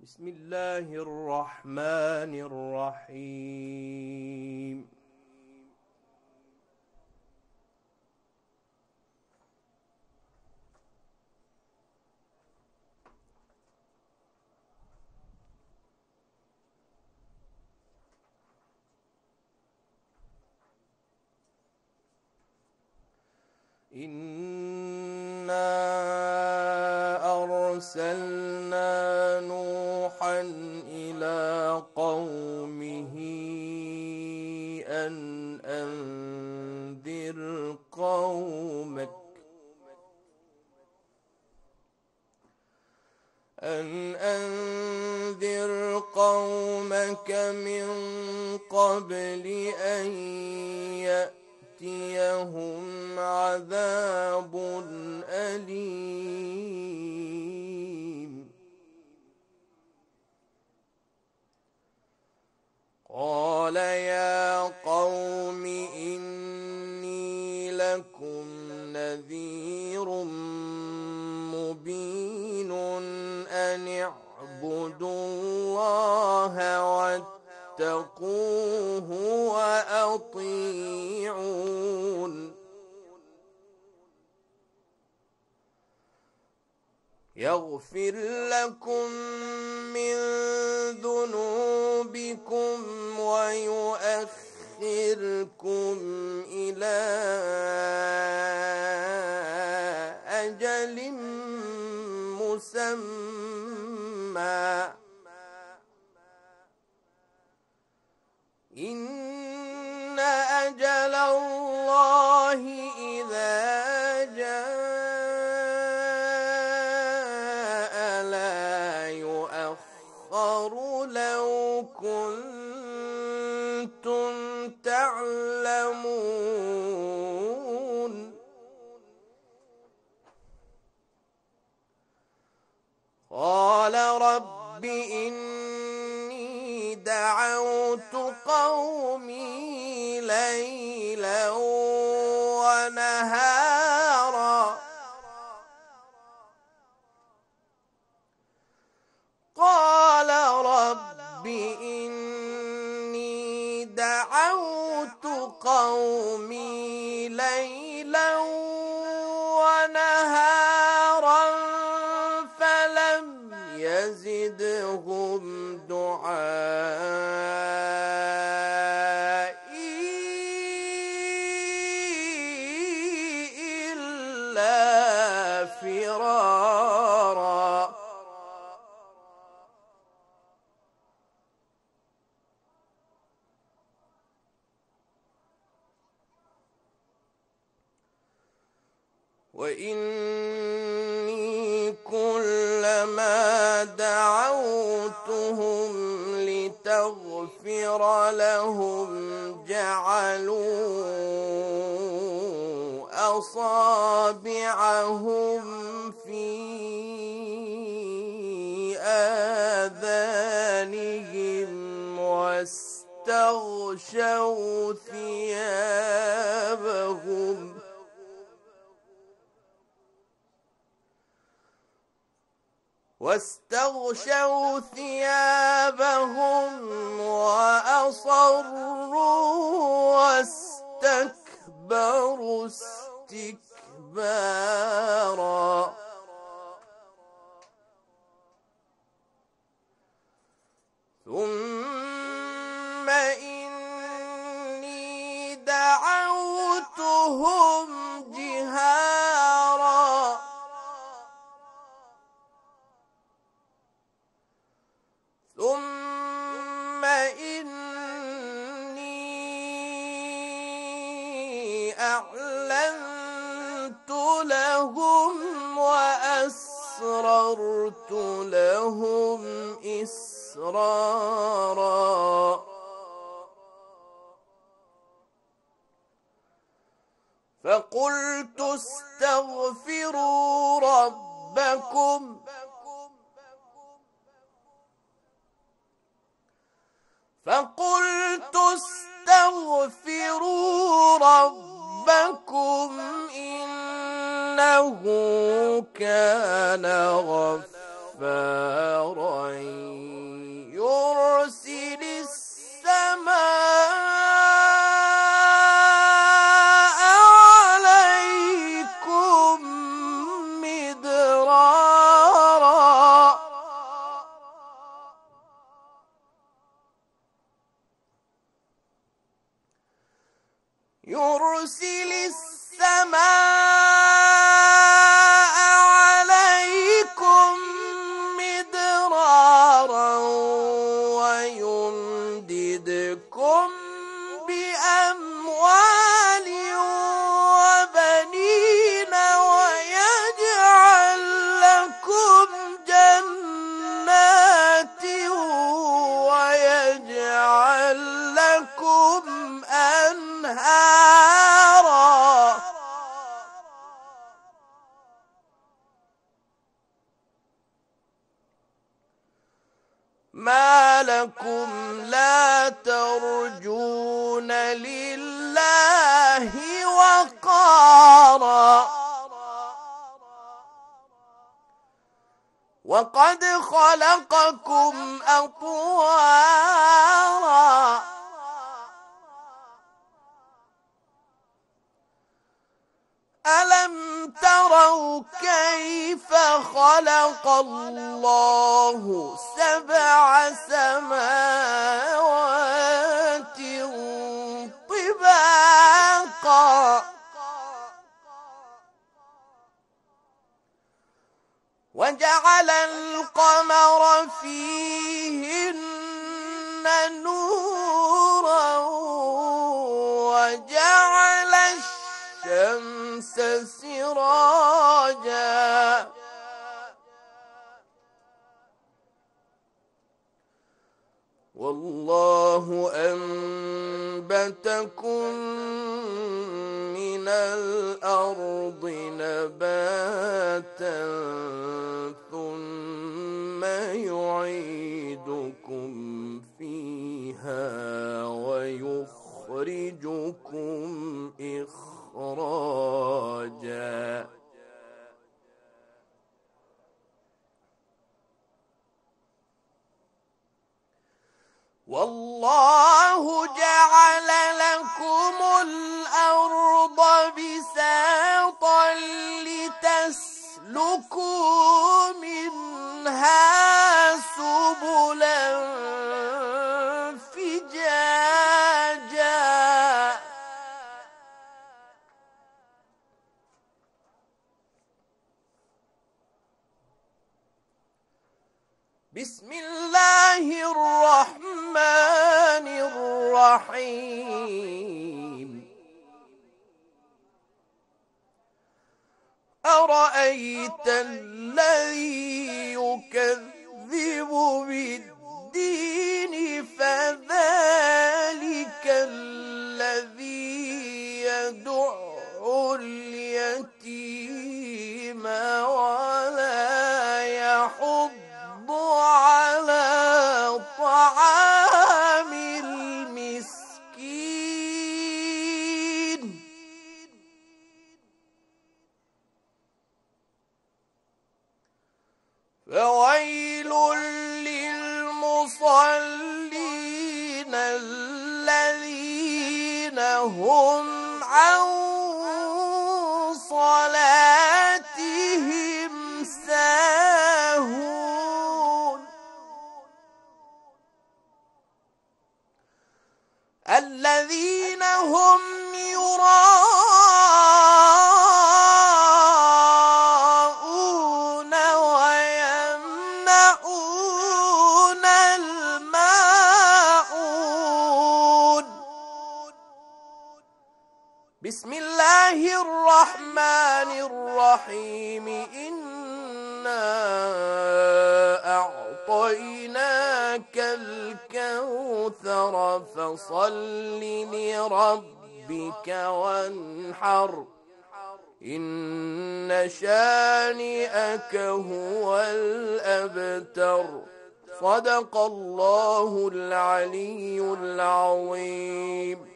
بسم الله الرحمن الرحيم. إنا أرسلنا نوحا إلى قومه أن أنذر قومك من قبل أن يأتيهم عذاب أليم. قال يا قوم إني لكم نذير مبين أن اعبدوا الله واتقوه وأطيعون. يغفر لكم من ذنوبكم ويؤخركم إلى أجل مسمى إن أجل الله إذا جاء لا يؤخر لو كنتم تعلمون. قال رب إني دعوت قومي ليلا ونهارا. قال رب إني دعوت قومي ليلا ونهارا فلم يزدهم دعائي إلا فرارا. وإني كلما دعوتهم لتغفر لهم جعلوا أصابعهم في آذانهم واستغشوا ثيابهم وأصروا واستكبروا استكبارا. ثم إني دعوتهم جهارا ثم إني أعلنت لهم وأسررت لهم إسرارا. فقلت استغفروا ربكم إنه كان غفارا ما لكم لا ترجون لله وقارا وقد خلقكم أطوارا ألم تروا كيف خلق الله 7 سماوات طباقا وجعل القمر فيهن نورا وجعل الشمس سراجا والله أنبتكم من الأرض نباتا ثم يعيدكم فيها ويخرجكم إخراجا والله جعل لكم الأرض بساطا لتسلكوا منها سبلا فجاجا بسم الله الرحمن الرحيم أرأيت الذي يكذب بالدين فذلك الذي يدع اليتيم ولا يحض على طعام المسكين فويل للمصلين الذين هم عن صلاتهم ساهون الذين هم يراءون ويمنعون الماعون بسم الله الرحمن الرحيم إنا أعطيناك الكوثر فصل لربك وانحر إن شانئك هو الأبتر صدق الله العلي العظيم.